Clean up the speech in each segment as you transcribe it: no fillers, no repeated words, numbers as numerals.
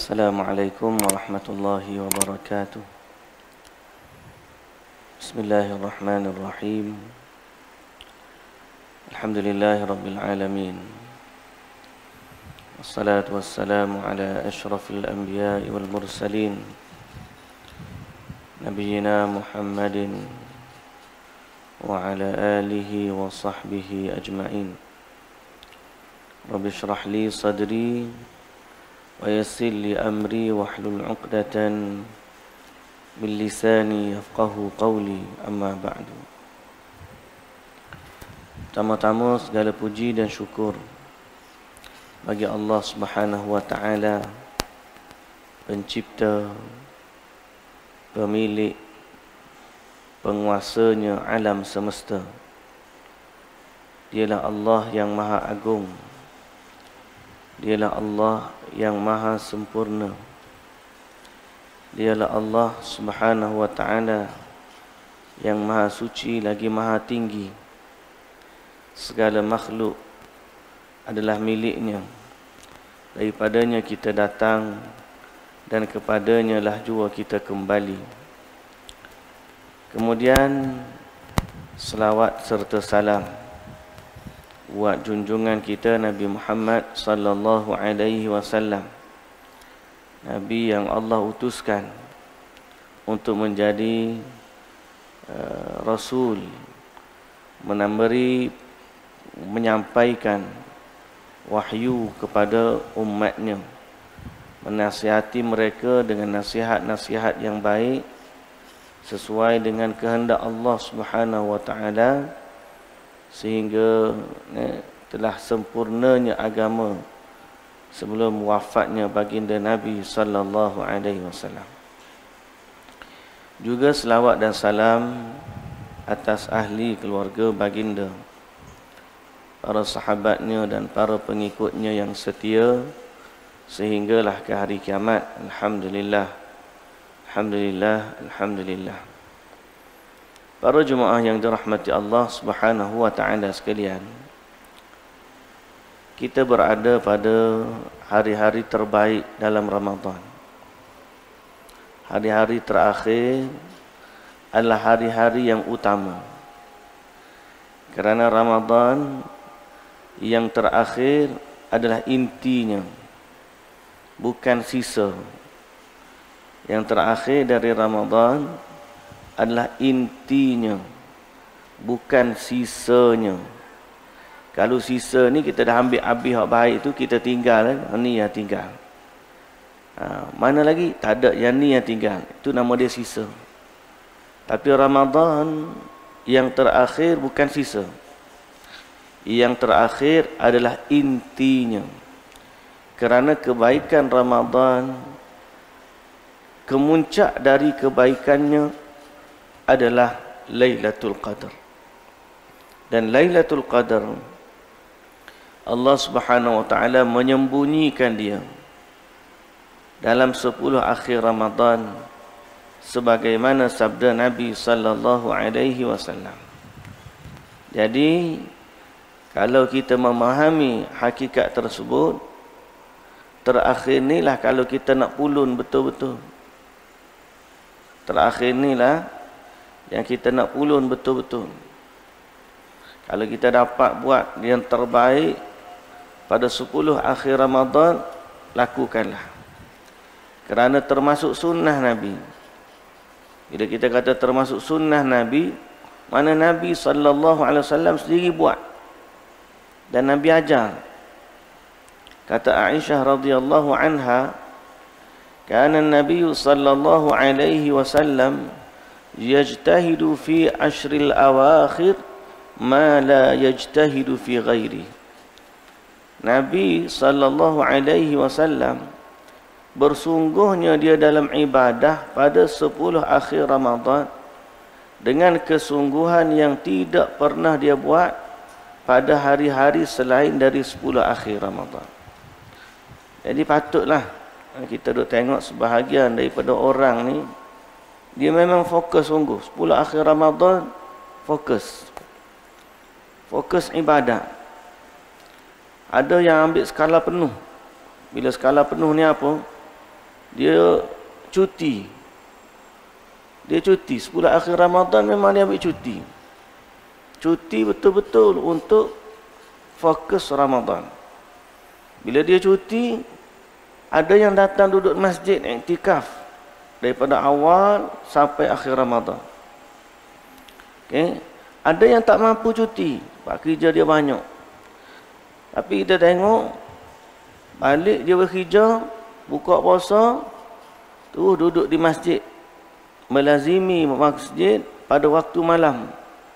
Assalamualaikum warahmatullahi wabarakatuh. Bismillahirrahmanirrahim. Alhamdulillahi rabbil alamin. Wassalatu wassalamu ala ashrafil anbiya'i wal mursalin, Nabiyyina Muhammadin wa ala alihi wa sahbihi ajma'in. Rabbi shrah li sadri wa yassir li amri wahlul 'uqdatan min lisani yafqahu qawli, amma ba'du. Pertama-tama segala puji dan syukur bagi Allah Subhanahu wa taala, pencipta, pemilik, penguasanya alam semesta. Dialah Allah yang maha agung. Dialah Allah yang maha sempurna. Dialah Allah Subhanahu wa ta'ala yang maha suci lagi maha tinggi. Segala makhluk adalah miliknya. Daripadanya kita datang dan kepadanya lah jua kita kembali. Kemudian selawat serta salam buat junjungan kita Nabi Muhammad sallallahu alaihi wasallam, Nabi yang Allah utuskan untuk menjadi Rasul, menyampaikan wahyu kepada umatnya, menasihati mereka dengan nasihat-nasihat yang baik sesuai dengan kehendak Allah Subhanahu wa taala, sehingga telah sempurnanya agama sebelum wafatnya baginda Nabi sallallahu alaihi wasallam. Juga selawat dan salam atas ahli keluarga baginda, para sahabatnya dan para pengikutnya yang setia sehinggalah ke hari kiamat. Alhamdulillah, alhamdulillah, alhamdulillah. Para jemaah yang dirahmati Allah Subhanahu wa taala sekalian, kita berada pada hari-hari terbaik dalam Ramadan. Hari-hari terakhir adalah hari-hari yang utama. Kerana Ramadan yang terakhir adalah intinya, bukan sisa. Yang terakhir dari Ramadan adalah intinya, bukan sisanya. Kalau sisa ni kita dah ambil habis hak baik tu, kita tinggal kan? Ni yang tinggal. Mana lagi? Tak ada, yang ni yang tinggal. Itu nama dia sisa. Tapi Ramadan yang terakhir bukan sisa. Yang terakhir adalah intinya. Kerana kebaikan Ramadan, kemuncak dari kebaikannya adalah Lailatul Qadar. Dan Lailatul Qadar, Allah Subhanahu wa taala menyembunyikan dia dalam 10 akhir Ramadan, sebagaimana sabda Nabi sallallahu alaihi wasallam. Jadi kalau kita memahami hakikat tersebut, terakhir inilah kalau kita nak pulun betul-betul. Terakhir inilah yang kita nak pulun betul-betul. Kalau kita dapat buat yang terbaik pada 10 akhir Ramadan, lakukanlah. Kerana termasuk sunnah Nabi. Bila kita kata termasuk sunnah Nabi, mana Nabi SAW sendiri buat. Dan Nabi ajar. Kata Aisyah radhiyallahu anha, kana Nabi sallallahu alaihi wasallam yajtahidu fi ashril awakhir ma la yajtahidu fi ghairi. Nabi sallallahu alaihi wasallam bersungguhnya dia dalam ibadah pada 10 akhir Ramadan dengan kesungguhan yang tidak pernah dia buat pada hari-hari selain dari 10 akhir Ramadan. Jadi patutlah kita duk tengok sebahagian daripada orang ni, dia memang fokus sungguh. 10 akhir Ramadan, fokus ibadat. Ada yang ambil skala penuh. Bila skala penuh ni apa? dia cuti. Dia cuti 10 akhir Ramadan, memang dia ambil cuti. Cuti betul-betul untuk fokus Ramadan. Bila dia cuti, ada yang datang duduk di masjid iktikaf daripada awal sampai akhir Ramadan. Okay. Ada yang tak mampu cuti, sebab kerja dia banyak. Tapi kita tengok, balik dia bekerja, buka puasa, tu duduk di masjid, melazimi masjid pada waktu malam.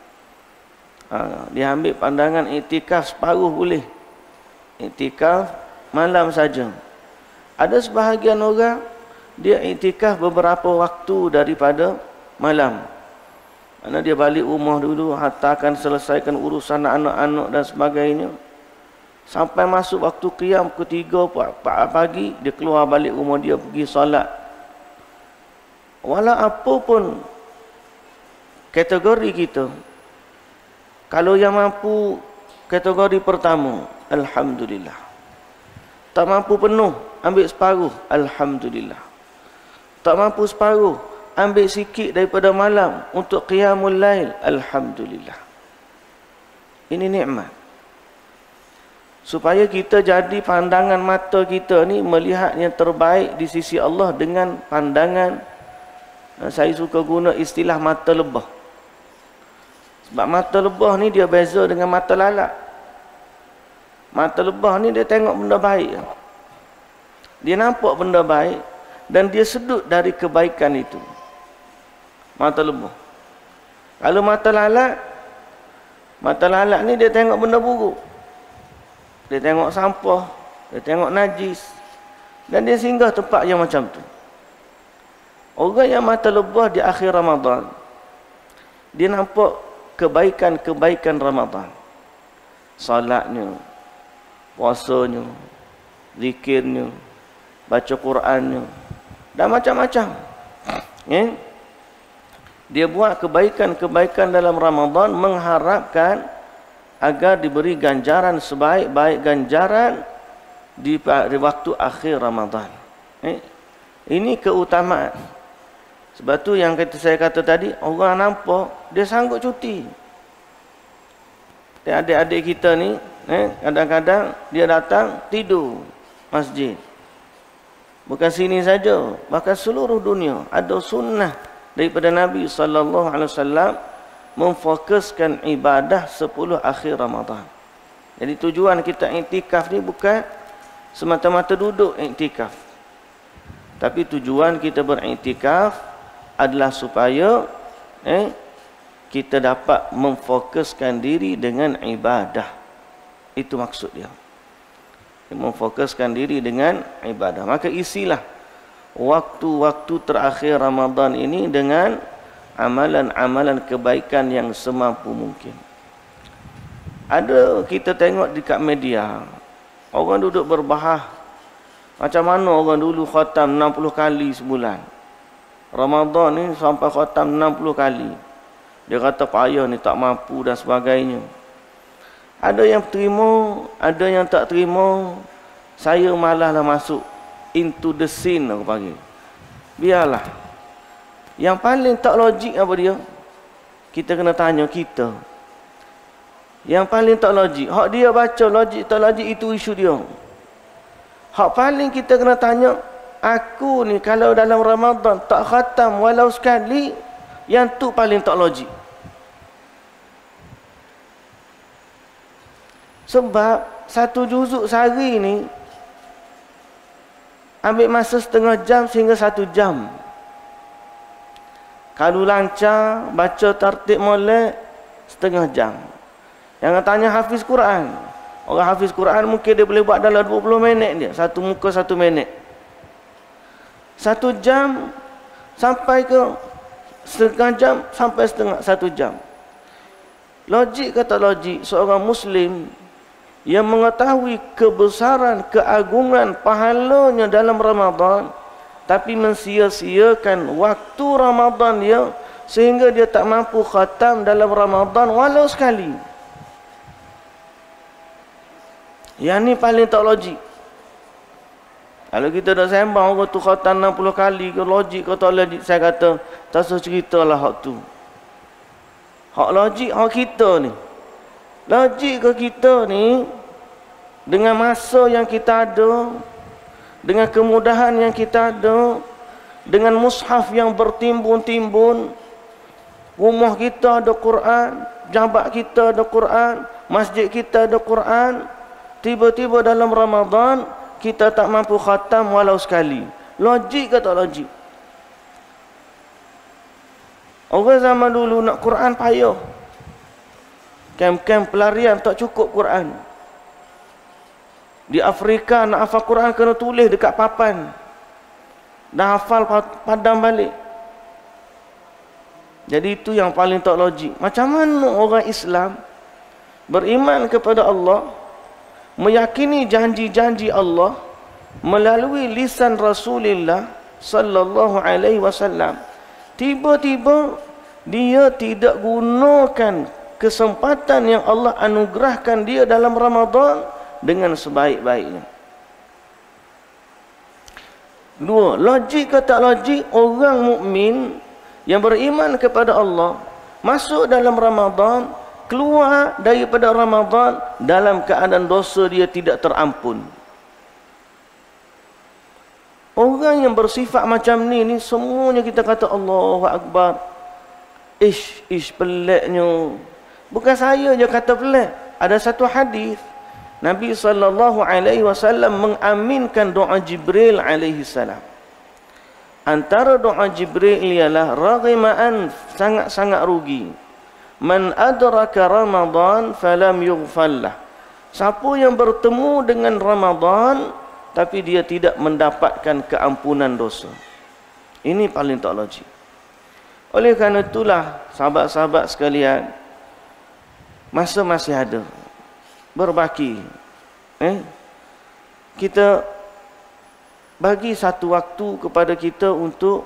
Dia ambil pandangan iktikaf separuh boleh. Iktikaf malam saja. Ada sebahagian orang dia iktikaf beberapa waktu daripada malam. Mana dia balik rumah dulu, hatta akan selesaikan urusan anak-anak dan sebagainya. Sampai masuk waktu qiyam pukul 3 pagi, dia keluar balik rumah dia pergi solat. Walau apa pun kategori kita, kalau yang mampu kategori pertama, alhamdulillah. Tak mampu penuh, ambil separuh, alhamdulillah. Tak mampu separuh, ambil sikit daripada malam untuk qiyamul lail, alhamdulillah. Ini nikmat. Supaya kita jadi pandangan mata kita ni melihat yang terbaik di sisi Allah dengan pandangan, saya suka guna istilah mata lebah. Sebab mata lebah ni dia beza dengan mata lalat. Mata lebah ni dia tengok benda baik. Dia nampak benda baik dan dia sedut dari kebaikan itu. Mata lebah. Kalau mata lalat ni dia tengok benda buruk. Dia tengok sampah, dia tengok najis, dan dia singgah tempat yang macam tu. Orang yang mata lebah di akhir Ramadan, dia nampak kebaikan-kebaikan Ramadan. Salatnya, puasanya, zikirnya, baca Qurannya, dan macam-macam. Dia buat kebaikan-kebaikan dalam Ramadan mengharapkan agar diberi ganjaran sebaik-baik ganjaran di waktu akhir Ramadan. Ini keutamaan. Sebab tu yang saya kata tadi, orang nampak dia sanggup cuti. Dan adik-adik kita ni, kadang-kadang dia datang tidur masjid. Bukan sini saja, bahkan seluruh dunia ada sunnah daripada Nabi SAW memfokuskan ibadah 10 akhir Ramadan. Jadi tujuan kita iktikaf ni bukan semata-mata duduk iktikaf. Tapi tujuan kita beriktikaf adalah supaya kita dapat memfokuskan diri dengan ibadah. Itu maksud dia. Memfokuskan diri dengan ibadah. Maka isilah waktu-waktu terakhir Ramadan ini dengan amalan-amalan kebaikan yang semampu mungkin. Ada kita tengok dekat media, orang duduk berbahas macam mana orang dulu khatam 60 kali sebulan. Ramadan ni sampai khatam 60 kali. Dia kata payah ni, tak mampu dan sebagainya. Ada yang terima, ada yang tak terima. Saya malaslah masuk into the scene, aku panggil. Biarlah. Yang paling tak logik apa dia? Kita kena tanya kita. Yang paling tak logik, hak dia baca logik tak logik, itu isu dia. Hak paling kita kena tanya, aku ni kalau dalam Ramadan tak khatam walau sekali, yang tu paling tak logik. Sebab satu juzuk sehari ni ambil masa setengah jam sehingga 1 jam. Kalau lancar, baca tertib molek, setengah jam. Jangan tanya hafiz Quran. Orang hafiz Quran mungkin dia boleh buat dalam 20 minit dia. Satu muka 1 minit. 1 jam sampai ke setengah jam sampai setengah 1 jam. Logik kata logik, seorang Muslim yang mengetahui kebesaran, keagungan pahalanya dalam Ramadan, tapi mensia-siakan waktu Ramadan dia sehingga dia tak mampu khatam dalam Ramadan walau sekali. Yang ni paling tak logik. Kalau kita dah sembang orang tu khatam 60 kali ke logik ke tak logik, saya kata tak usah ceritalah hak tu. Hak logik hak kita ni. Logik ke kita ni dengan masa yang kita ada, dengan kemudahan yang kita ada, dengan mushaf yang bertimbun-timbun, rumah kita ada Quran, jabat kita ada Quran, masjid kita ada Quran, tiba-tiba dalam Ramadan kita tak mampu khatam walau sekali. Logik ke tak logik? Orang zaman dulu nak Quran payah. Kem-kem pelarian tak cukup Quran. Di Afrika nak hafal Quran kena tulis dekat papan. Dah hafal padam balik. Jadi itu yang paling tak logik. Macam mana orang Islam beriman kepada Allah, meyakini janji-janji Allah melalui lisan Rasulullah sallallahu alaihi wasallam, tiba-tiba dia tidak gunakan kesempatan yang Allah anugerahkan dia dalam Ramadan dengan sebaik-baiknya. Dua, logik ke tak logik, orang mukmin yang beriman kepada Allah masuk dalam Ramadan, keluar daripada Ramadan dalam keadaan dosa dia tidak terampun. Orang yang bersifat macam ni semuanya kita kata Allahu Akbar. Ish peliknya. Bukan saya je kata pelik. Ada satu hadis Nabi SAW mengaminkan doa Jibril alaihi salam. Antara doa Jibril ialah raghimaan, sangat-sangat rugi. Man adraka Ramadan falam yughfallah. Siapa yang bertemu dengan Ramadan tapi dia tidak mendapatkan keampunan dosa. Ini paling tak logik. Oleh kerana itulah sahabat-sahabat sekalian, masa masih ada, berbaki, kita bagi satu waktu kepada kita untuk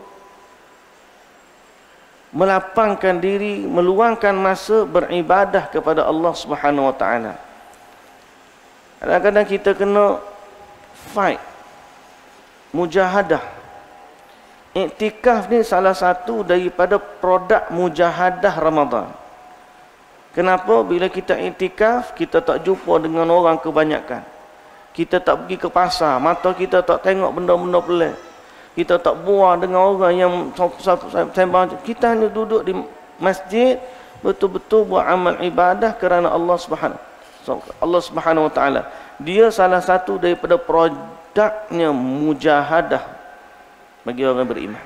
melapangkan diri, meluangkan masa beribadah kepada Allah Subhanahu wa taala. Kadang-kadang kita kena fight, mujahadah. Iktikaf ni salah satu daripada produk mujahadah Ramadan. Kenapa? Bila kita iktikaf, kita tak jumpa dengan orang kebanyakan. Kita tak pergi ke pasar, mata kita tak tengok benda-benda pelik. Kita tak buat dengan orang yang sembang. Kita hanya duduk di masjid, betul-betul buat amal ibadah kerana Allah Subhanahu wa taala. Dia salah satu daripada produknya mujahadah bagi orang beriman.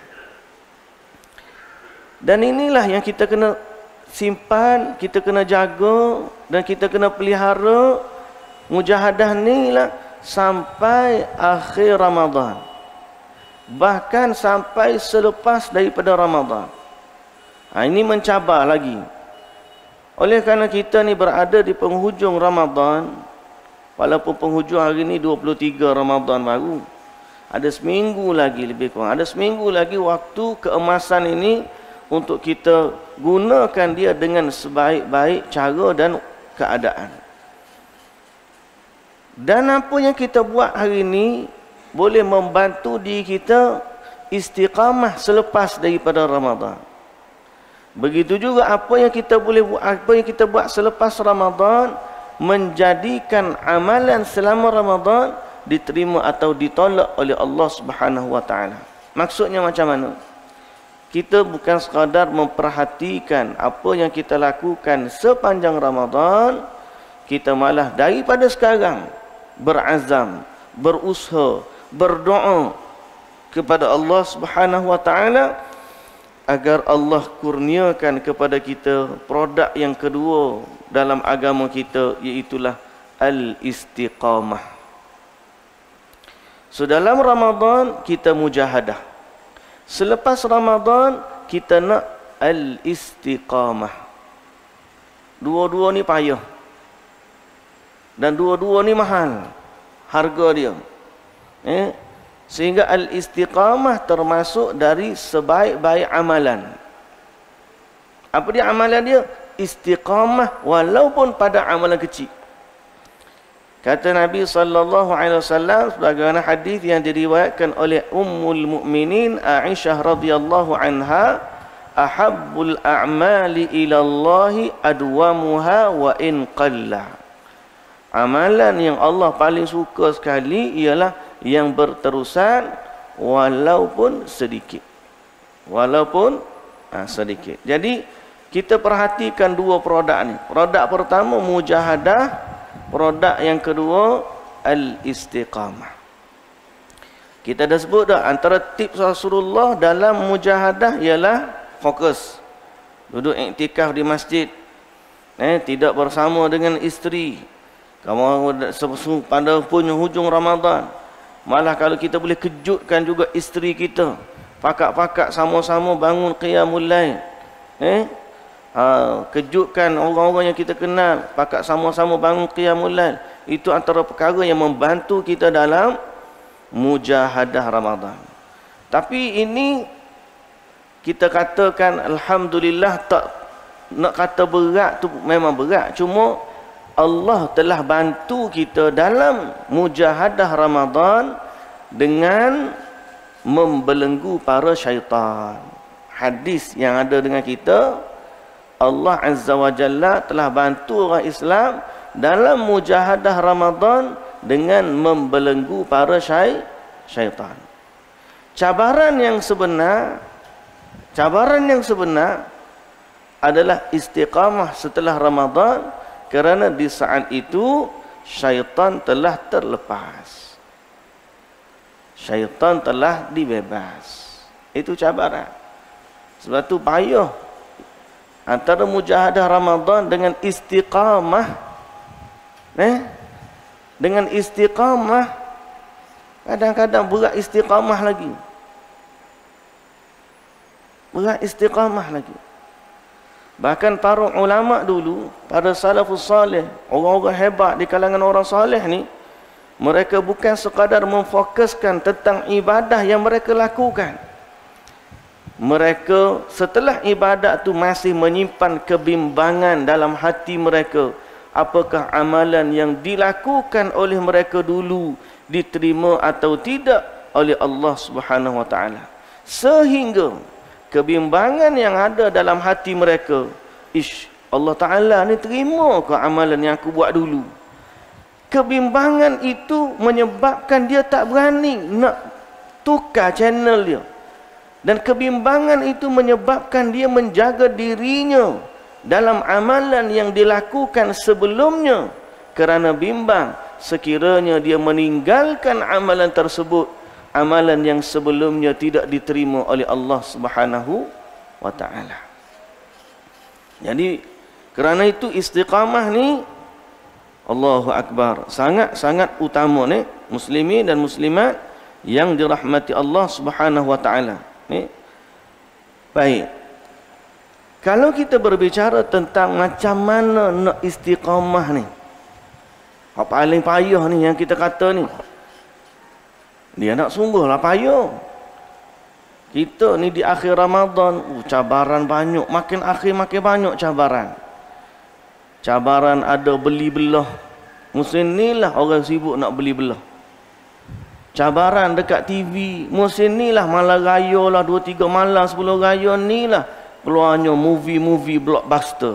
Dan inilah yang kita kena simpan, kita kena jaga dan kita kena pelihara mujahadah ni lah sampai akhir Ramadan. Bahkan sampai selepas daripada Ramadan. Ini mencabar lagi. Oleh kerana kita ni berada di penghujung Ramadan, walaupun penghujung hari ni 23 Ramadan baru, ada seminggu lagi lebih kurang. Ada seminggu lagi waktu keemasan ini untuk kita gunakan dia dengan sebaik-baik cara dan keadaan. Dan apa yang kita buat hari ini boleh membantu diri kita istiqamah selepas daripada Ramadan. Begitu juga apa yang kita boleh buat, apa yang kita buat selepas Ramadan menjadikan amalan selama Ramadan diterima atau ditolak oleh Allah Subhanahu wa taala. Maksudnya macam mana? Kita bukan sekadar memperhatikan apa yang kita lakukan sepanjang Ramadan, kita malah daripada sekarang berazam, berusaha, berdoa kepada Allah Subhanahu wa taala agar Allah kurniakan kepada kita produk yang kedua dalam agama kita, iaitulah al-istiqamah. So dalam Ramadan kita mujahadah. Selepas Ramadan kita nak al-istiqamah. Dua-dua ni payah. Dan dua-dua ni mahal harga dia. Sehingga al-istiqamah termasuk dari sebaik-baik amalan. Apa dia amalan dia? Istiqamah walaupun pada amalan kecil. Kata Nabi sallallahu alaihi wasallam sebagaimana hadis yang diriwayatkan oleh Ummul Mukminin Aisyah radhiyallahu anha, ahabbul a'mali ila Allah adwamuha wa in qalla. Amalan yang Allah paling suka sekali ialah yang berterusan walaupun sedikit. Walaupun sedikit. Jadi kita perhatikan dua produk ni. Produk pertama mujahadah, produk yang kedua al-istiqamah. Kita dah sebut dah antara tips Rasulullah dalam mujahadah ialah fokus. Duduk iktikaf di masjid. Tidak bersama dengan isteri. Kamu pada hujung Ramadan. Malah kalau kita boleh kejutkan juga isteri kita. Pakak-pakak sama-sama bangun qiyamul lail. Kejutkan orang-orang yang kita kenal. Pakak sama-sama bangun qiyamul lail. Itu antara perkara yang membantu kita dalam mujahadah Ramadan. Tapi ini kita katakan alhamdulillah, tak nak kata berat tu memang berat. Cuma Allah telah bantu kita dalam mujahadah Ramadan dengan membelenggu para syaitan. Hadis yang ada dengan kita, Allah Azza wa Jalla telah bantu orang Islam dalam mujahadah Ramadan dengan membelenggu para syaitan. Cabaran yang sebenar adalah istiqamah setelah Ramadan, kerana di saat itu syaitan telah terlepas. Syaitan telah dibebas. Itu cabaran. Sebab tu payah antara mujahadah Ramadan dengan istiqamah. Dengan istiqamah, kadang-kadang berat istiqamah lagi. Berat istiqamah lagi. Bahkan para ulama dulu, para salafus salih, orang-orang hebat di kalangan orang salih ni, mereka bukan sekadar memfokuskan tentang ibadah yang mereka lakukan. Mereka setelah ibadat tu masih menyimpan kebimbangan dalam hati mereka. Apakah amalan yang dilakukan oleh mereka dulu diterima atau tidak oleh Allah Subhanahu wa taala. Sehingga kebimbangan yang ada dalam hati mereka, Allah Ta'ala ni terima ke amalan yang aku buat dulu? Kebimbangan itu menyebabkan dia tak berani nak tukar channel dia. Dan kebimbangan itu menyebabkan dia menjaga dirinya dalam amalan yang dilakukan sebelumnya. Kerana bimbang sekiranya dia meninggalkan amalan tersebut, amalan yang sebelumnya tidak diterima oleh Allah Subhanahu wa taala. Jadi kerana itu istiqamah ni, Allahu Akbar, sangat-sangat utama ni, muslimin dan muslimat yang dirahmati Allah Subhanahu wa taala. Baik. Kalau kita berbicara tentang macam mana nak istiqamah ni, apa paling payah ni yang kita kata ni, dia nak sungguhlah payah. Kita ni di akhir Ramadan, cabaran banyak, makin akhir makin banyak cabaran. Cabaran ada beli belah. Musim ni lah orang sibuk nak beli belah. Cabaran dekat TV, musim ni lah malam raya lah, 2-3 malam sebelum raya ni lah keluarnya movie-movie blockbuster.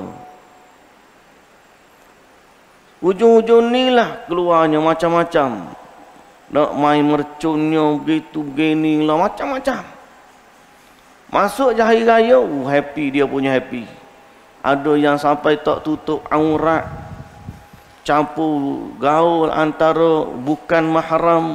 Ujung-ujung ni lah keluarnya macam-macam. Nak main mercunnya begitu begini lah, macam-macam. Masuk je hari raya, happy, dia punya happy. Ada yang sampai tak tutup aurat, campur gaul antara bukan mahram,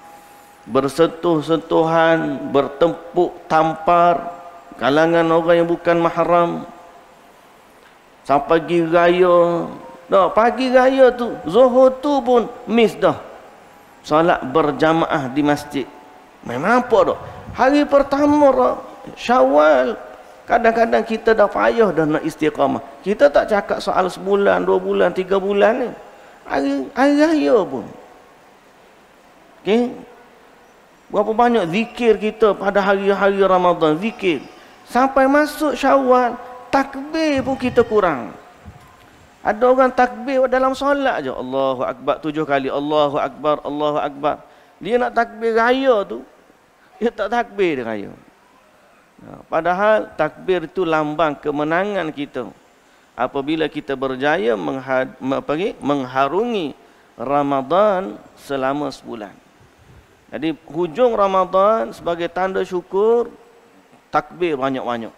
bersentuh-sentuhan, bertempuk tampar kalangan orang yang bukan mahram. Sampai pagi raya, dah pagi raya tu, Zuhur tu pun miss dah solat berjamaah di masjid. Memang nampak dah hari pertama Syawal, kadang-kadang kita dah payah dah nak istiqamah. Kita tak cakap soal sebulan, 2 bulan, 3 bulan ni, hari raya pun. Okey, berapa banyak zikir kita pada hari-hari Ramadan, zikir. Sampai masuk Syawal, takbir pun kita kurang. Ada orang takbir dalam solat je. Allahu Akbar 7 kali. Allahu Akbar, Allahu Akbar. Dia nak takbir raya tu, dia tak takbir dia raya. Padahal takbir itu lambang kemenangan kita. Apabila kita berjaya mengharungi Ramadan selama sebulan. Jadi hujung Ramadan sebagai tanda syukur, takbir banyak-banyak.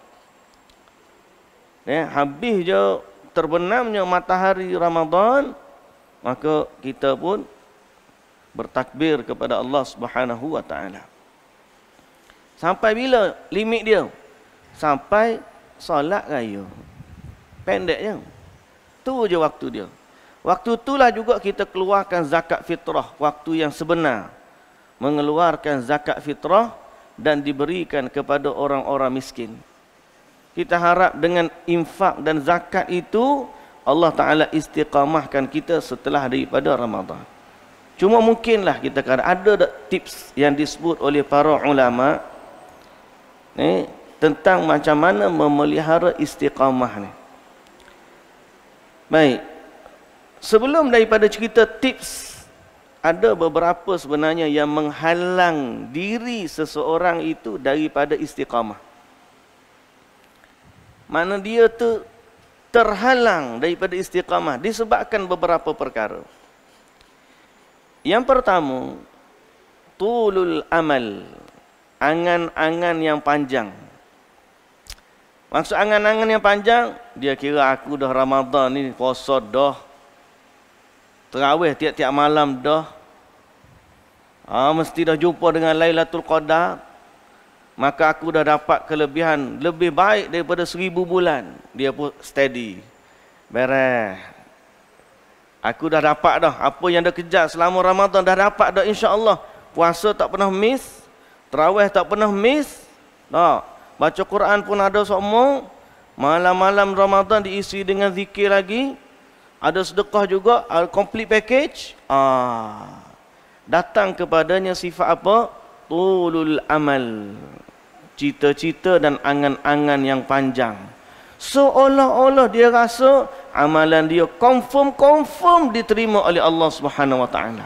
Habis je terbenamnya matahari Ramadan, maka kita pun bertakbir kepada Allah Subhanahu wa taala. Sampai bila limit dia? Sampai solat raya. Pendek je. Tu je waktu dia. Waktu itulah juga kita keluarkan zakat fitrah, waktu yang sebenar. Mengeluarkan zakat fitrah dan diberikan kepada orang-orang miskin. Kita harap dengan infak dan zakat itu Allah Ta'ala istiqamahkan kita setelah daripada Ramadan. Cuma mungkinlah kita kata ada tips yang disebut oleh para ulama tentang macam mana memelihara istiqamah ni. Baik. Sebelum daripada cerita tips, ada beberapa sebenarnya yang menghalang diri seseorang itu daripada istiqamah. Mana dia tu terhalang daripada istiqamah disebabkan beberapa perkara. Yang pertama, tulul amal, angan-angan yang panjang. Maksud angan-angan yang panjang, dia kira aku dah Ramadan ni puasa dah, tarawih tiap-tiap malam dah, mesti dah jumpa dengan Lailatul Qadar, maka aku dah dapat kelebihan lebih baik daripada 1000 bulan. Dia pun steady. Beres. Aku dah dapat dah. Apa yang dah kejar selama Ramadan dah dapat dah insya-Allah. Puasa tak pernah miss. Tarawih tak pernah miss. Nah, baca Quran pun ada semua. Malam-malam Ramadan diisi dengan zikir lagi. Ada sedekah juga, complete package. Datang kepadanya sifat apa? Tulul amal. Cita-cita dan angan-angan yang panjang. Seolah-olah dia rasa amalan dia confirm diterima oleh Allah Subhanahu wa taala.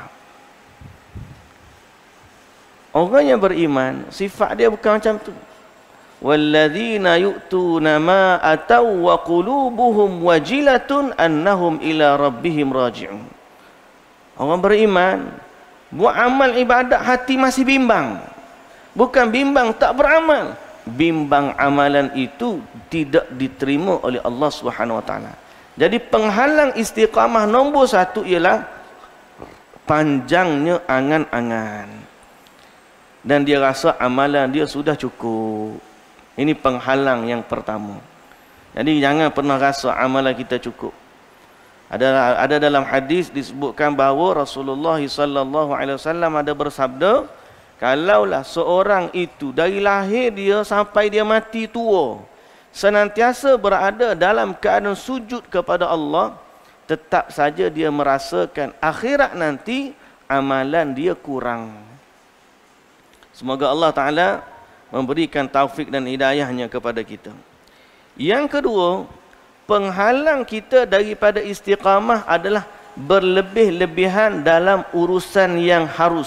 Orang yang beriman, sifat dia bukan macam tu. Walladzina yu'tuna ma ataw wa qulubuhum wajilatun annahum ila rabbihim raji'un. Orang beriman buat amal ibadat, hati masih bimbang. Bukan bimbang tak beramal, bimbang amalan itu tidak diterima oleh Allah Subhanahu wa taala. Jadi penghalang istiqamah nombor 1 ialah panjangnya angan-angan. Dan dia rasa amalan dia sudah cukup. Ini penghalang yang pertama. Jadi jangan pernah rasa amalan kita cukup. Ada dalam hadis disebutkan bahawa Rasulullah sallallahu alaihi wasallam ada bersabda, kalaulah seorang itu dari lahir dia sampai dia mati tua senantiasa berada dalam keadaan sujud kepada Allah, tetap saja dia merasakan akhirat nanti amalan dia kurang. Semoga Allah Ta'ala memberikan taufik dan hidayahnya kepada kita. Yang kedua, penghalang kita daripada istiqamah adalah berlebih-lebihan dalam urusan yang harus.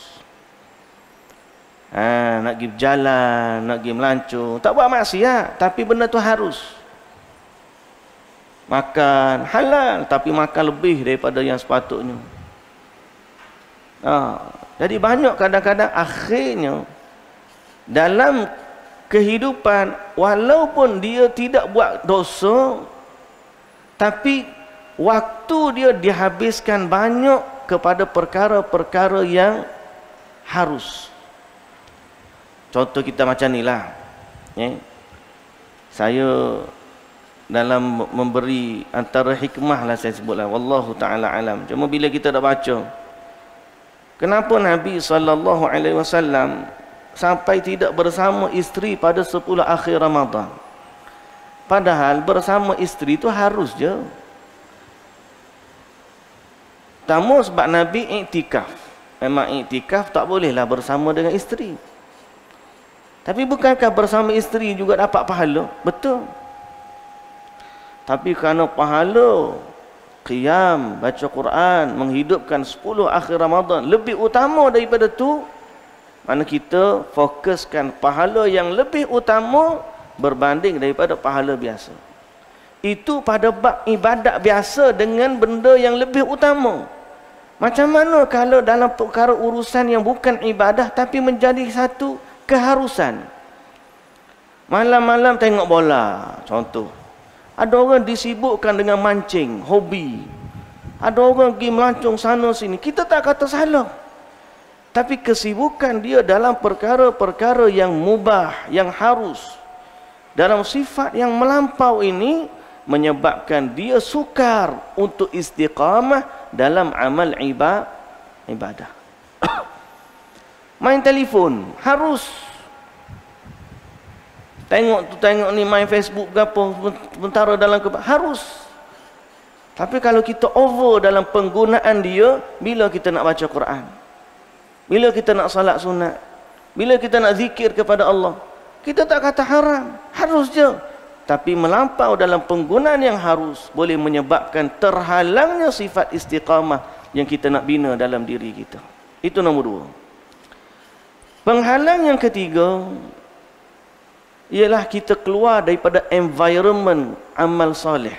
Nak pergi berjalan, nak pergi melancong, tak buat maksiat, tapi benda tu harus. Makan halal, tapi makan lebih daripada yang sepatutnya. Jadi banyak kadang-kadang akhirnya dalam kehidupan, walaupun dia tidak buat dosa, tapi waktu dia dihabiskan banyak kepada perkara-perkara yang harus. Contoh kita macam ni lah. Saya dalam memberi antara hikmah lah saya sebutlah. Wallahu ta'ala alam. Cuma bila kita dah baca, kenapa Nabi SAW sampai tidak bersama isteri pada 10 akhir Ramadan? Padahal bersama isteri itu harus je. Tamu sebab Nabi iktikaf. Memang iktikaf tak bolehlah bersama dengan isteri. Tapi bukankah bersama isteri juga dapat pahala? Betul. Tapi kerana pahala qiyam, baca Quran, menghidupkan 10 akhir Ramadan lebih utama daripada tu, mana kita fokuskan pahala yang lebih utama berbanding daripada pahala biasa. Itu pada bab ibadat biasa dengan benda yang lebih utama. Macam mana kalau dalam perkara urusan yang bukan ibadah tapi menjadi satu keharusan? Malam-malam tengok bola, contoh. Ada orang disibukkan dengan mancing, hobi. Ada orang pergi melancong sana sini. Kita tak kata salah. Tapi kesibukan dia dalam perkara-perkara yang mubah, yang harus, dalam sifat yang melampau ini, menyebabkan dia sukar untuk istiqamah dalam amal ibadah. Main telefon harus, tengok ni main Facebook ke apa, sementara dalam harus. Tapi kalau kita over dalam penggunaan dia, bila kita nak baca Quran, bila kita nak salat sunat, bila kita nak zikir kepada Allah, kita tak kata haram, harus je. Tapi melampau dalam penggunaan yang harus boleh menyebabkan terhalangnya sifat istiqamah yang kita nak bina dalam diri kita. Itu nombor 2. Penghalang yang ketiga ialah kita keluar daripada environment amal soleh.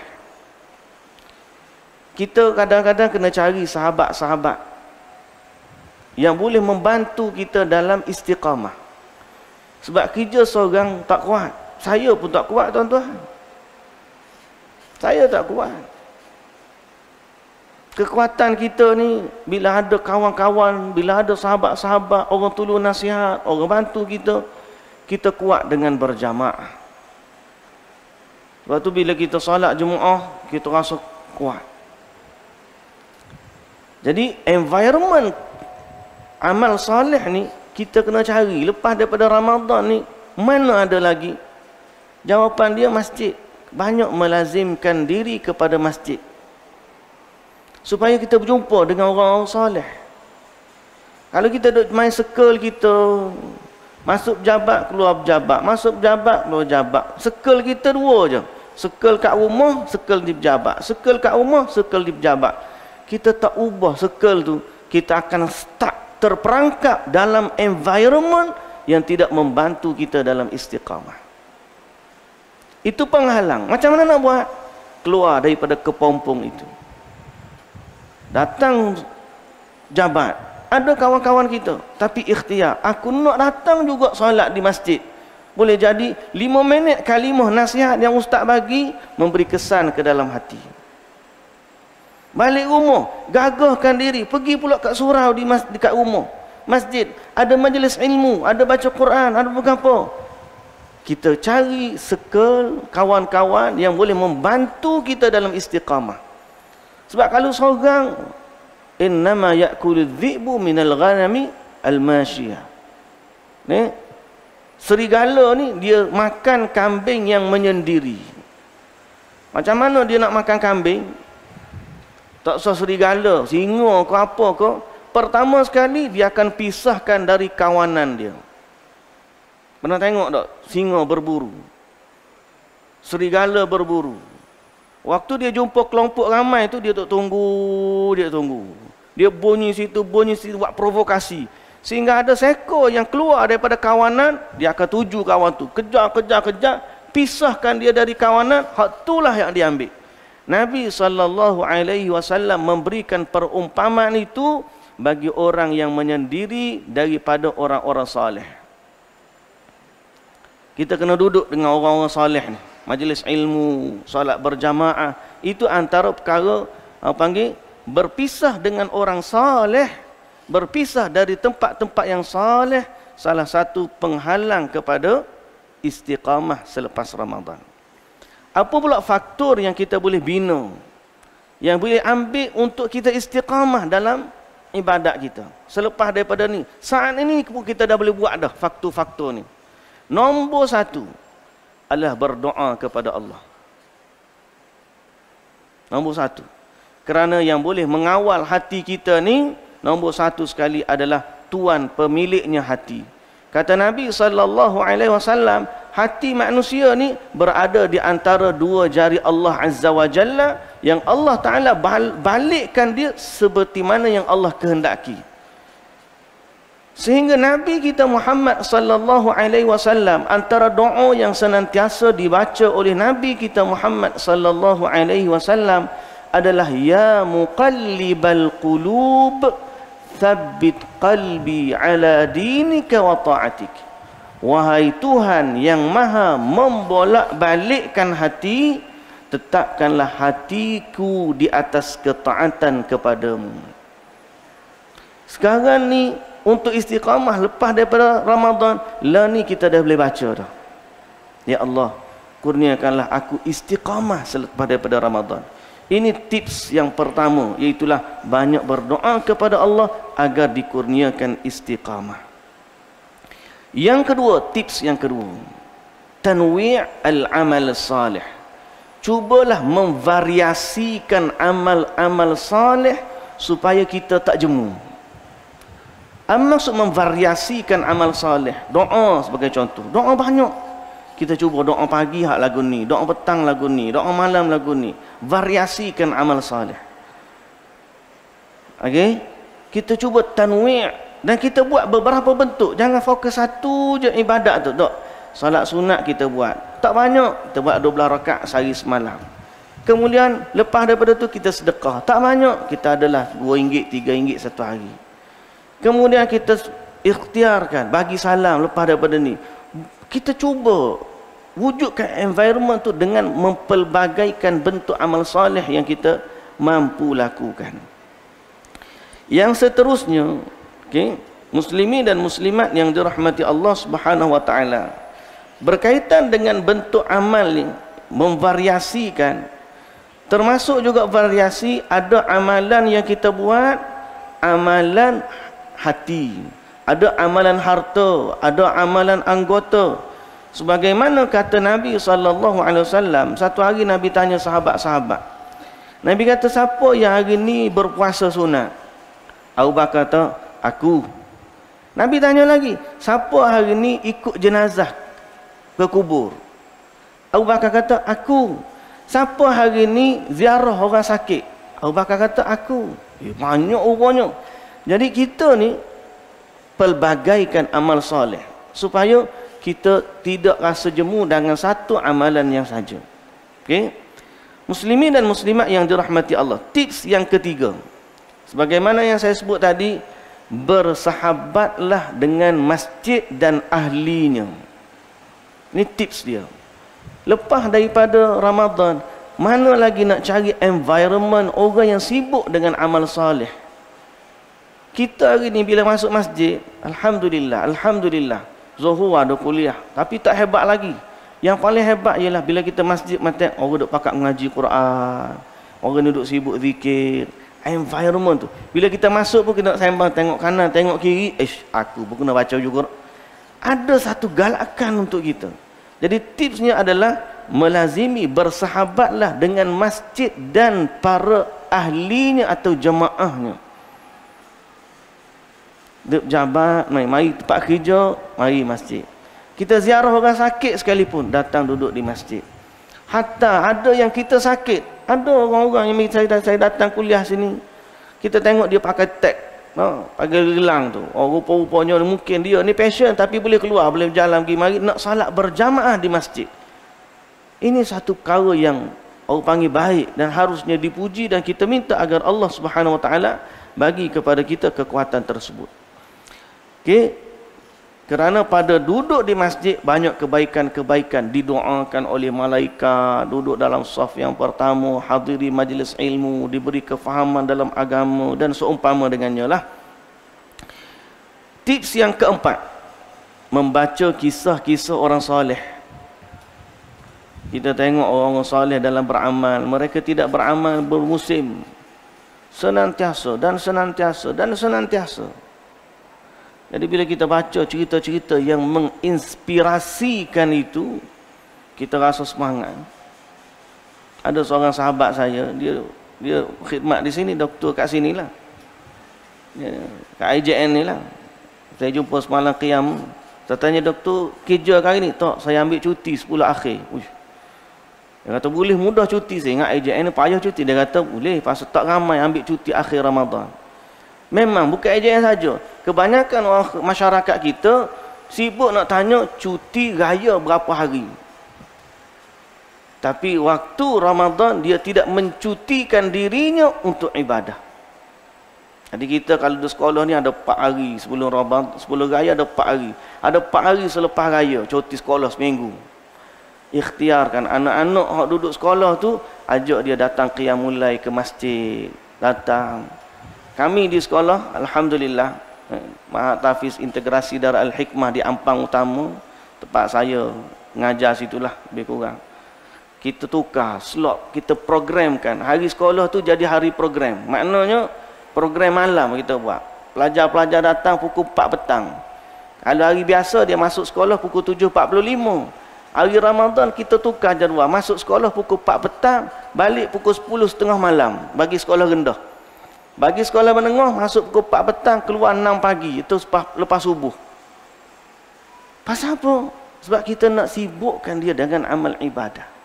Kita kadang-kadang kena cari sahabat-sahabat yang boleh membantu kita dalam istiqamah. Sebab kerja seorang tak kuat. Saya pun tak kuat, tuan-tuan. Saya tak kuat. Kekuatan kita ni, bila ada kawan-kawan, bila ada sahabat-sahabat, orang tolong nasihat, orang bantu kita, kita kuat dengan berjamaah. Sebab tu bila kita solat Jumaat, kita rasa kuat. Jadi environment amal soleh ni kita kena cari. Lepas daripada Ramadan ni, mana ada lagi? Jawapan dia masjid. Banyak melazimkan diri kepada masjid, supaya kita berjumpa dengan orang-orang soleh. Kalau kita duduk main circle kita, masuk pejabat, keluar pejabat, masuk pejabat, keluar pejabat, circle kita dua je. Circle kat rumah, circle di pejabat. Circle kat rumah, circle di pejabat. Kita tak ubah circle tu, kita akan stuck, terperangkap dalam environment yang tidak membantu kita dalam istiqamah. Itu penghalang. Macam mana nak buat? Keluar daripada kepompong itu. Datang jabat, ada kawan-kawan kita, tapi ikhtiar, aku nak datang juga solat di masjid. Boleh jadi 5 minit kalimah nasihat yang ustaz bagi memberi kesan ke dalam hati. Balik rumah, gagahkan diri, pergi pula kat surau di dekat rumah, masjid, ada majlis ilmu, ada baca Quran, ada apa. Kita cari circle kawan-kawan yang boleh membantu kita dalam istiqamah. Sebab kalau seorang, innama ya'kulu dhi'bu minal ghanami al-mashiyah. Ni serigala ni dia makan kambing yang menyendiri. Macam mana dia nak makan kambing? Tak usah serigala, singa ke apa ke, pertama sekali dia akan pisahkan dari kawanan dia. Pernah tengok tak singa berburu, serigala berburu? Waktu dia jumpa kelompok ramai tu, dia tunggu. Dia bunyi situ, buat provokasi. Sehingga ada seekor yang keluar daripada kawanan, dia akan tuju kawan tu. Kejar, pisahkan dia dari kawanan, hak itulah yang diambil. Nabi SAW memberikan perumpamaan itu bagi orang yang menyendiri daripada orang-orang saleh. Kita kena duduk dengan orang-orang saleh ni. Majlis ilmu, solat berjamaah, itu antara perkara berpisah dengan orang saleh, berpisah dari tempat-tempat yang saleh, salah satu penghalang kepada istiqamah selepas Ramadan. Apa pula faktor yang kita boleh bina, yang boleh ambil untuk kita istiqamah dalam ibadat kita selepas daripada ni? Saat ini pun kita dah boleh buat dah faktor-faktor ni. Nombor 1 adalah berdoa kepada Allah. Nombor 1. Kerana yang boleh mengawal hati kita ni, nombor 1 sekali adalah Tuhan pemiliknya hati. Kata Nabi SAW, hati manusia ni berada di antara dua jari Allah Azza wa Jalla, yang Allah Ta'ala balikkan dia seperti mana yang Allah kehendaki. Sehingga Nabi kita Muhammad sallallahu alaihi wasallam, antara doa yang senantiasa dibaca oleh Nabi kita Muhammad sallallahu alaihi wasallam adalah ya muqallibal qulub thabbit qalbi ala dinika wa ta'atik. Wahai Tuhan yang maha membolak-balikkan hati, tetapkanlah hatiku di atas ketaatan kepadamu. Sekarang ni untuk istiqamah lepas daripada Ramadan, lah ni kita dah boleh baca dah. Ya Allah, kurniakanlah aku istiqamah selepas daripada Ramadan. Ini tips yang pertama, iaitulah banyak berdoa kepada Allah agar dikurniakan istiqamah. Yang kedua, tips yang kedua, tanwi' al-amal salih. Cubalah memvariasikan amal-amal salih supaya kita tak jemu. Maksud memvariasikan amal salih, doa sebagai contoh. Doa banyak. Kita cuba doa pagi hak lagu ni, doa petang lagu ni, doa malam lagu ni. Variasikan amal salih. Okey? Kita cuba tanwi' dan kita buat beberapa bentuk. Jangan fokus satu je ibadat tu, tak. Solat sunat kita buat. Tak banyak, kita buat 12 rakaat sehari semalam. Kemudian lepas daripada tu kita sedekah. Tak banyak, kita adalah RM2, RM3 satu hari. Kemudian kita ikhtiarkan bagi salam lepas daripada ni. Kita cuba wujudkan environment tu dengan mempelbagaikan bentuk amal soleh yang kita mampu lakukan. Yang seterusnya, okay, muslimin dan muslimat yang dirahmati Allah Subhanahu wa taala, berkaitan dengan bentuk amal ni, memvariasikan, termasuk juga variasi, ada amalan yang kita buat, amalan hati, ada amalan harta, ada amalan anggota. Sebagaimana kata Nabi SAW, satu hari Nabi tanya sahabat-sahabat. Nabi kata, siapa yang hari ni berpuasa sunat? Abu Bakar kata, aku. Nabi tanya lagi, siapa hari ni ikut jenazah ke kubur? Abu Bakar kata, aku. Siapa hari ni ziarah orang sakit? Abu Bakar kata, aku. Banyak orangnya. Jadi kita ni pelbagaikan amal soleh supaya kita tidak rasa jemu dengan satu amalan yang saja. Okey. Muslimin dan muslimat yang dirahmati Allah. Tips yang ketiga, sebagaimana yang saya sebut tadi, bersahabatlah dengan masjid dan ahlinya. Ini tips dia. Lepas daripada Ramadan, mana lagi nak cari environment orang yang sibuk dengan amal soleh? Kita hari ni bila masuk masjid, alhamdulillah, alhamdulillah, Zuhur ada kuliah, tapi tak hebat lagi. Yang paling hebat ialah bila kita masjid mati, orang duduk pakat mengaji Quran, orang duduk sibuk zikir, environment tu. Bila kita masuk pun kita nak sembang, tengok kanan, tengok kiri, aku pun kena baca juga. Ada satu galakan untuk kita. Jadi tipsnya adalah melazimi, bersahabatlah dengan masjid dan para ahlinya atau jemaahnya. Duduk jabat, mari tempat kerja, mari masjid. Kita ziarah orang sakit sekalipun, datang duduk di masjid. Hatta ada yang kita sakit, ada orang-orang yang saya datang kuliah sini, kita tengok dia pakai tag, pakai gelang tu. Rupa-rupanya mungkin dia ni passion tapi boleh keluar, boleh berjalan pergi mari, nak salat berjamaah di masjid. Ini satu perkara yang orang panggil baik dan harusnya dipuji, dan kita minta agar Allah Subhanahu wa taala bagi kepada kita kekuatan tersebut. Okey, kerana pada duduk di masjid banyak kebaikan-kebaikan didoakan oleh malaikat, duduk dalam saf yang pertama, hadiri majlis ilmu, diberi kefahaman dalam agama dan seumpama dengannya lah. Tips yang keempat, membaca kisah-kisah orang soleh. Kita tengok orang-orang soleh dalam beramal, mereka tidak beramal bermusim, senantiasa dan senantiasa dan senantiasa. Jadi bila kita baca cerita-cerita yang menginspirasikan itu, kita rasa semangat. Ada seorang sahabat saya, dia khidmat di sini, doktor kat sini lah, kat IJN ni lah. Saya jumpa semalam qiyam, Saya tanya doktor, kerja kali ni? Tak, saya ambil cuti 10 akhir. Uish. Dia kata, boleh mudah cuti. Saya ingat AJN ni payah cuti. Dia kata, boleh. Pasal tak ramai ambil cuti akhir Ramadan. Memang, bukan AJN saja. Kebanyakan orang masyarakat kita sibuk nak tanya cuti raya berapa hari. Tapi waktu Ramadan dia tidak mencutikan dirinya untuk ibadah. Jadi kita kalau di sekolah ni ada 4 hari sebelum Ramadan, sebelum raya ada 4 hari. Ada 4 hari selepas raya, cuti sekolah seminggu. Ikhtiarkan anak-anak yang duduk sekolah tu, ajak dia datang qiyamul lail ke masjid, datang. Kami di sekolah, alhamdulillah, Mahat Tafiz Integrasi Darul Hikmah di Ampang Utama, tempat saya ngajar situlah lebih kurang. Kita tukar slot, kita programkan. Hari sekolah tu jadi hari program. Maknanya program malam kita buat. Pelajar-pelajar datang pukul 4 petang. Kalau hari biasa dia masuk sekolah pukul 7.45. Hari Ramadan kita tukar jadual. Masuk sekolah pukul 4 petang, balik pukul 10.30 malam bagi sekolah rendah. Bagi sekolah menengah masuk pukul 4 petang, keluar 6 pagi. Itu lepas subuh. Pasal apa? Sebab kita nak sibukkan dia dengan amal ibadah.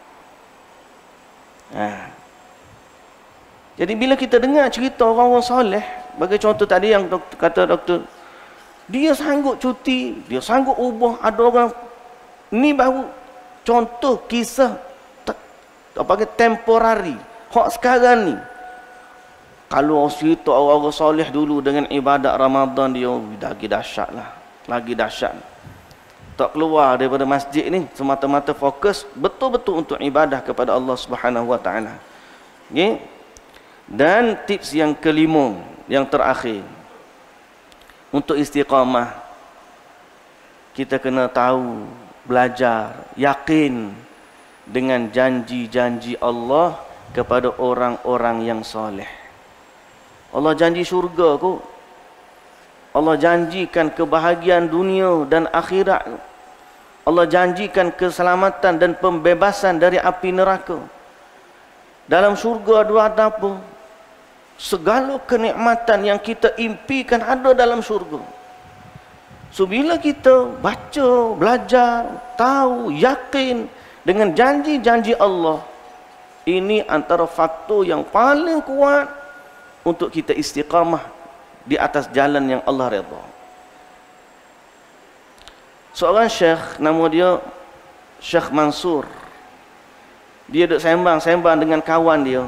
Jadi bila kita dengar cerita orang-orang soleh, bagi contoh tadi yang kata doktor, dia sanggup cuti, dia sanggup ubah. Ada orang ni baru contoh kisah temporary. Hak sekarang ni, kalau cerita orang-orang soleh dulu dengan ibadat Ramadan, dia lagi dahsyat lah, lagi dahsyat. Tak keluar daripada masjid ni, semata-mata fokus betul-betul untuk ibadah kepada Allah Subhanahu wa taala. Okey. Dan tips yang kelima, yang terakhir, untuk istiqamah, kita kena tahu, belajar, yakin dengan janji-janji Allah kepada orang-orang yang soleh. Allah janji syurga kok. Allah janjikan kebahagiaan dunia dan akhirat. Allah janjikan keselamatan dan pembebasan dari api neraka. Dalam syurga ada apa? Segala kenikmatan yang kita impikan ada dalam syurga. So bila kita baca, belajar, tahu, yakin dengan janji-janji Allah, ini antara faktor yang paling kuat untuk kita istiqamah di atas jalan yang Allah redha. Seorang syekh, nama dia Syekh Mansur. Dia duduk sembang dengan kawan dia.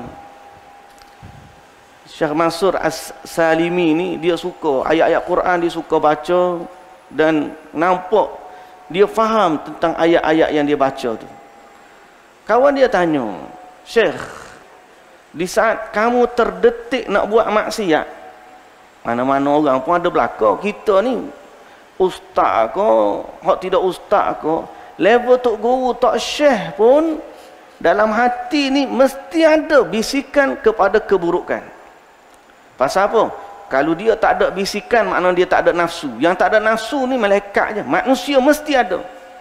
Syekh Mansur As-Salimi ni, dia suka ayat-ayat Quran, dia suka baca dan nampak dia faham tentang ayat-ayat yang dia baca tu. Kawan dia tanya, Syekh, di saat kamu terdetik nak buat maksiat, mana-mana orang pun ada belaka, kita ni ustaz ko, hak tidak ustaz ko, level tok guru, tok syekh pun dalam hati ni mesti ada bisikan kepada keburukan. Pasal apa? Kalau dia tak ada bisikan, maknanya dia tak ada nafsu. Yang tak ada nafsu ni malaikat je. Manusia mesti ada.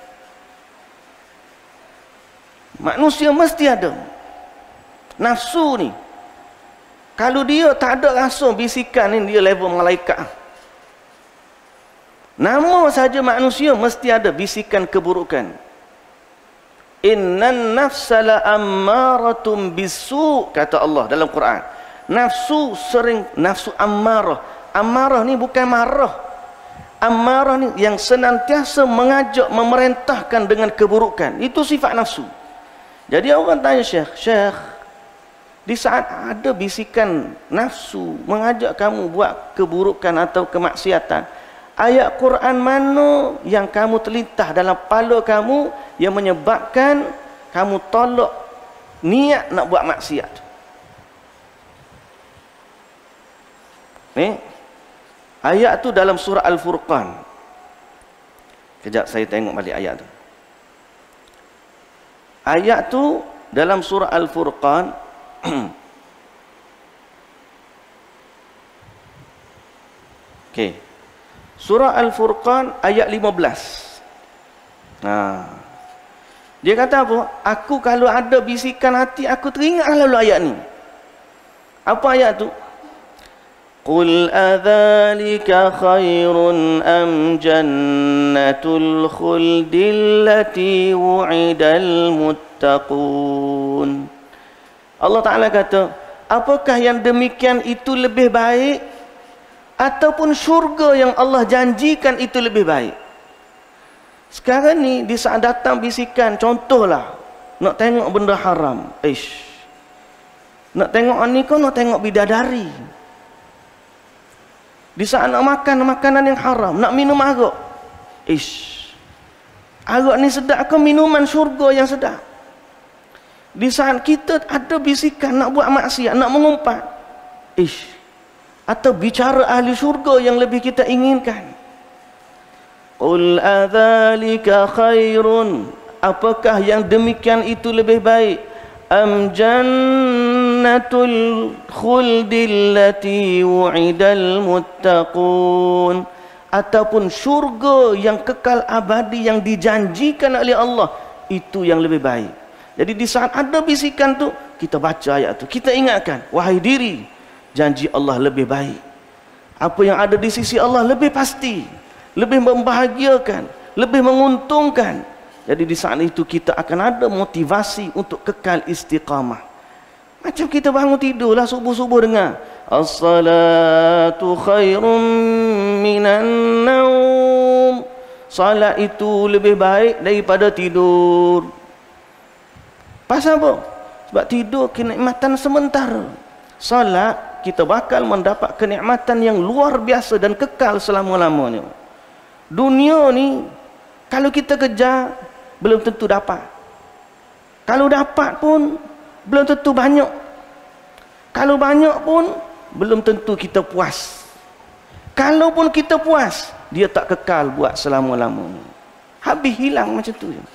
Manusia mesti ada nafsu ni. Kalau dia tak ada rasa bisikan ni, dia level malaikat. Nama saja manusia mesti ada bisikan keburukan. Innan nafsa la ammaratum bisu, kata Allah dalam Quran. Nafsu sering, nafsu ammarah. Ammarah ni bukan marah. Ammarah ni yang senantiasa mengajak, memerintahkan dengan keburukan. Itu sifat nafsu. Jadi orang tanya Syekh, di saat ada bisikan nafsu mengajak kamu buat keburukan atau kemaksiatan, ayat Quran mana yang kamu terlintas dalam kepala kamu yang menyebabkan kamu tolak niat nak buat maksiat? Ni ayat tu dalam surah Al-Furqan. Kejap saya tengok balik ayat tu. Ayat tu dalam surah Al-Furqan. Okey. Surah Al-Furqan ayat 15. Dia kata apa? Aku kalau ada bisikan hati, aku teringat lalu ayat ni. Apa ayat tu? Qul adzalika khairun am jannatul khuldil lati wu'idal muttaqun. Allah Ta'ala kata, apakah yang demikian itu lebih baik ataupun syurga yang Allah janjikan itu lebih baik? Sekarang ni di saat datang bisikan, contohlah nak tengok benda haram, nak tengok ni kau nak tengok bidadari. Di saat nak makan makanan yang haram, nak minum arak, arak ni sedap ke minuman syurga yang sedap? Di saat kita ada bisikan nak buat maksiat, nak mengumpat, atau bicara ahli syurga yang lebih kita inginkan. Qul adzalika khairun, apakah yang demikian itu lebih baik? Am jannatul khuldil lati wu'idal muttaqun, ataupun syurga yang kekal abadi yang dijanjikan oleh Allah, itu yang lebih baik. Jadi di saat ada bisikan tu, kita baca ayat tu, kita ingatkan, wahai diri, janji Allah lebih baik. Apa yang ada di sisi Allah lebih pasti, lebih membahagiakan, lebih menguntungkan. Jadi di saat itu kita akan ada motivasi untuk kekal istiqamah. Macam kita bangun tidur lah subuh-subuh dengar, as-salatu khairum minan naum, salat itu lebih baik daripada tidur. Pasal apa? Sebab tidur kenikmatan sementara. Salat kita bakal mendapat kenikmatan yang luar biasa dan kekal selama-lamanya. Dunia ni kalau kita kejar belum tentu dapat. Kalau dapat pun belum tentu banyak. Kalau banyak pun belum tentu kita puas. Kalaupun kita puas, dia tak kekal buat selama-lamanya. Habis hilang macam tu je.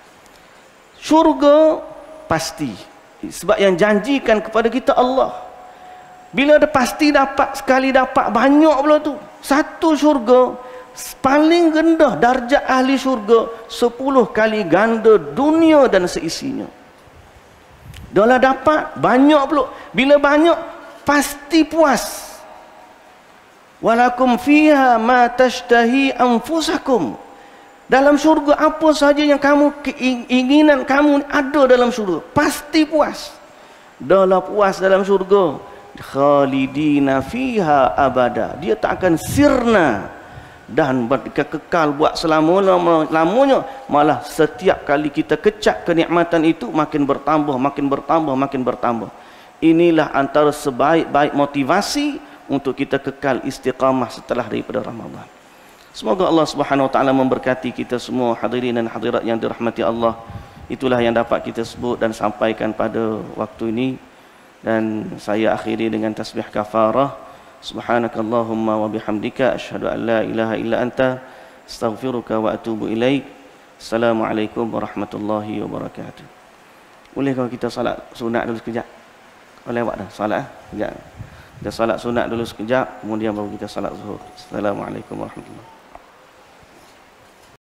Syurga pasti, sebab yang janjikan kepada kita Allah. Bila ada pasti dapat, sekali dapat banyak pula tu. Satu syurga paling rendah darjat ahli syurga 10 kali ganda dunia dan seisinya. Dah lah dapat banyak pula. Bila banyak pasti puas. Walakum fiha ma tashtahi anfusakum. Dalam syurga apa saja yang kamu keinginan kamu ada dalam syurga, pasti puas. Dah lah puas dalam syurga, khalidina fiha abada, dia tak akan sirna dan kekal buat selama-lamanya. Malah setiap kali kita kecap kenikmatan itu makin bertambah, makin bertambah, makin bertambah. Inilah antara sebaik-baik motivasi untuk kita kekal istiqamah setelah daripada Ramadan. Semoga Allah Subhanahu wa taala memberkati kita semua hadirin dan hadirat yang dirahmati Allah. Itulah yang dapat kita sebut dan sampaikan pada waktu ini, dan saya akhiri dengan tasbih kafarah. Subhanakallahumma wa bihamdika asyhadu an la ilaha illa anta astaghfiruka wa atubu ilaik. Assalamualaikum warahmatullahi wabarakatuh. Boleh kalau kita solat sunat dulu sekejap? Boleh buat dah solat sekejap. Kita solat sunat dulu sekejap, kemudian baru kita solat zuhur. Assalamualaikum warahmatullahi wabarakatuh.